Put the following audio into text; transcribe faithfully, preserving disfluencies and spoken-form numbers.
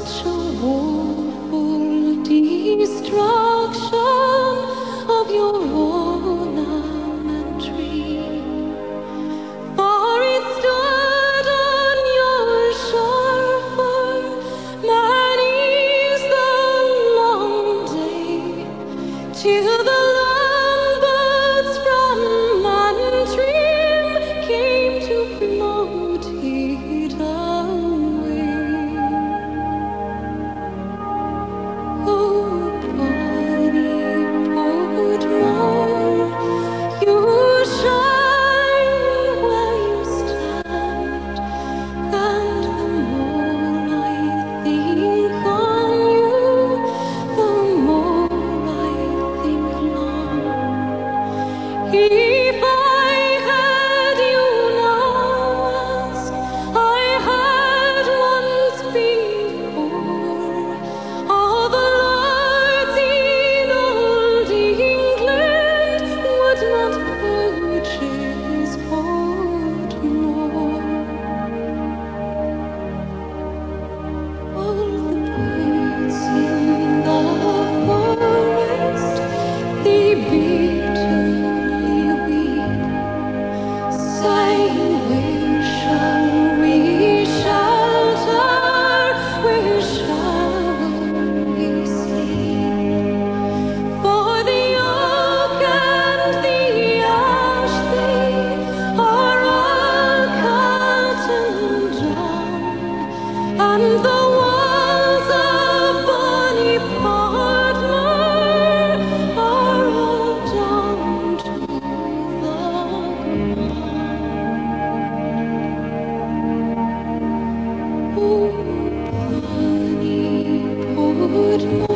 such a woeful destruction of your ornament tree. For it stood on your shore for many's the long day, till the lambirds from Mantrim came to float it away. Oh, Bonnie Portmore, you shine where you stand, and the more I think on you, the more I think long. If I had you now as I had once before, all the lords in old England would not purchase Portmore. All the birds in the forest, they bitterly weep, sighing, where shall we shelter? Where shall we sleep? For the oak and the ash, they are all cut and down, and the walls of Bonnie Portmore are all down to the ground. Oh, Bonnie Portmore.